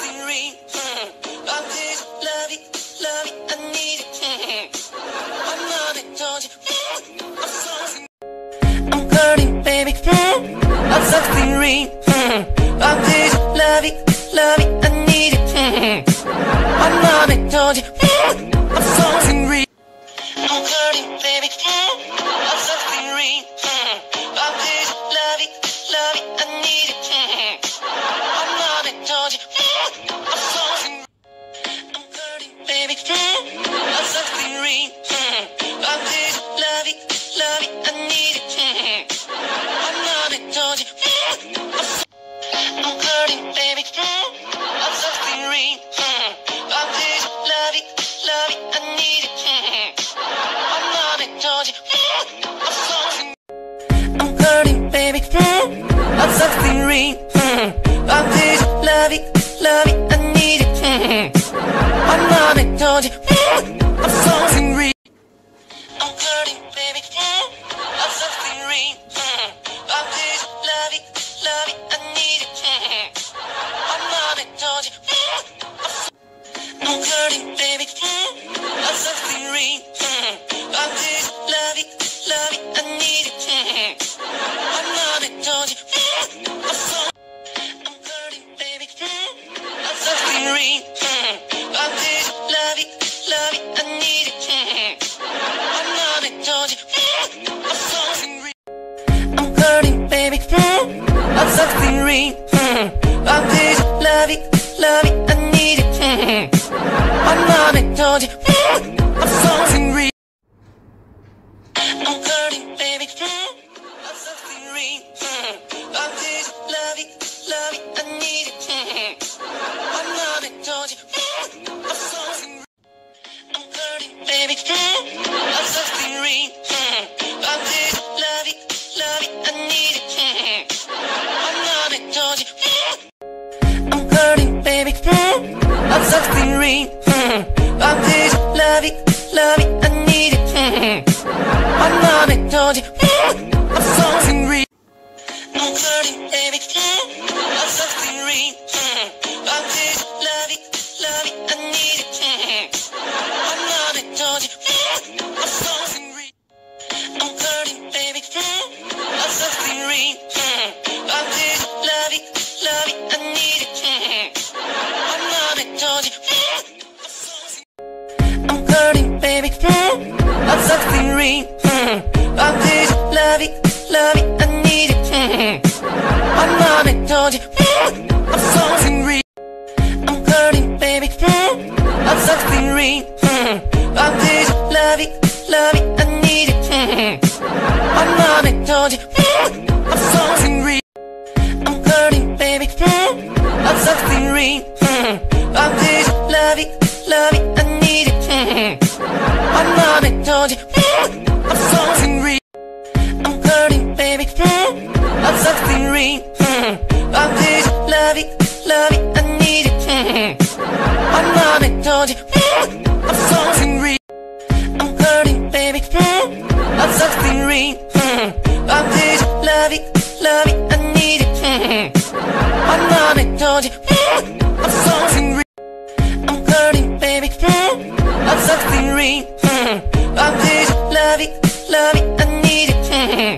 something real. I did love it, I need it. I'm not a dodgy. I'm something. I'm burning, baby. I'm something real. I did love it, I need it. I'm not a dodgy. I'm something real. I'm burning, baby. I'm something real. I did love it, I need it. I'm not a dodgy. I'm something. I'm burning, baby. I'm something real. I did love it, I need it. I'm not a dodgy. I'm burning, baby. I'm something real. I did love it, I need it. I'm not a dodgy. I'm something. I'm burning, baby. I'm something real. I did love it, I need it. I'm not a dodgy. I'm something real. I'm burning, baby. I'm something real. I did love it, I need it. I'm not a dodgy. I'm burning, baby. I'm something real. I did love it, I need it. I'm not a dodgy. I'm burning, baby. I'm something real. I did love it, I need it. I'm not a dodgy. I'm something real. I'm burning, baby. I'm something real. I did love it, I need it. I'm not a dodgy. I'm something real. I'm burning, baby. I'm something real. I did love it, I need it. I'm not a dodgy. I'm something real. I'm burning, baby. I'm something real. I did love it, I need it. I'm not a dodgy. I'm burning, baby. I'm something real. I did love it, I need it. I'm not a dodgy. I'm something real. I'm burning, baby. I'm something real. I did love it, I need it. I'm not a dodgy. I'm something real. I'm burning, baby. I'm something real. I did love it, I need it. I'm not a dodgy. I'm burning, baby. I'm something real. I did love it, I need it. I'm not a dodgy. I'm something real. I'm burning, baby. I'm something real. I did love it, I need it. I'm not a dodgy. I'm something real. I'm burning, baby. I'm something real. I did love it, I need it. I'm not a dodgy. I'm something real. I'm burning, baby. I'm something real. I did love it, I need it. I'm not a dodgy. I'm something real. I'm burning, baby. I'm something real. I did love it, I need it. I'm not a dodgy. I'm something real. I'm burning, baby. I'm something real. I did love it, I need it.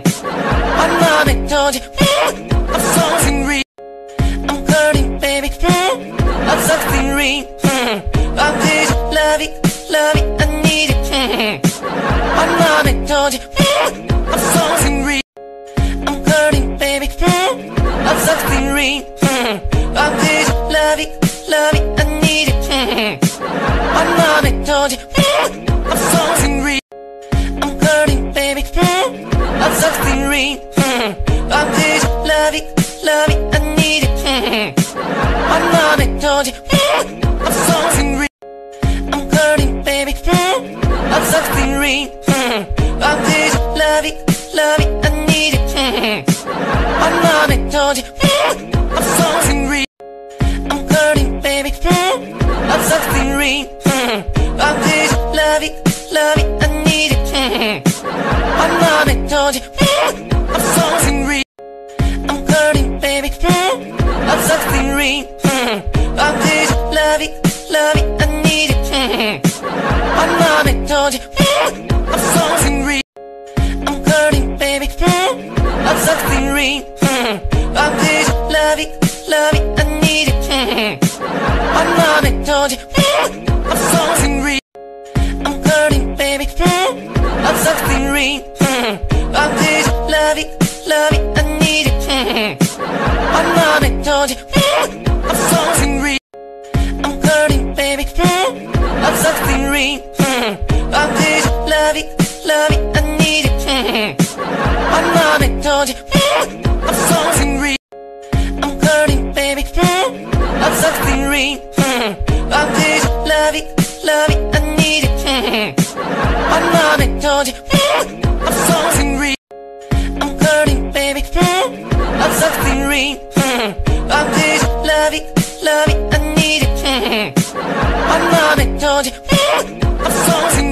I'm not a dodgy. I'm something real. I'm burning, baby. I'm something real. I did love it, I need it. I'm not a dodgy. I'm something real. I'm burning, baby. I'm something real. I did love it, I need it. I'm not a dodgy. I'm something real. I'm burning, baby. I'm something real. I did love it, I need it. I'm not a dodgy. I'm something real. I'm burning, baby. I'm something real. I did love it, I need it. I'm not a dodgy. I'm something real. I'm burning, baby. I'm something real. I did love it, I need it. I'm not a dodgy. I'm something real. I'm burning, baby. I'm something real. I did love it, I need it. My mommy told you, I'm something real. I'm curling, baby, I'm something real. I'm this, love it, I need it. My mommy told you, I'm something real. I'm curling, baby, I'm something real. I'm this, love it, I need it. My mommy told you, I'm something real. I'm curling, baby, I'm something real. I'm this, love it, I need it. My mommy told you, I'm something real. I'm curling, baby, I'm something real. I'm this, love it, I need it. My mommy told you, I'm something real. I'm curling, baby, I'm something real. I'm this, love it, I need it. My mommy told you, I'm something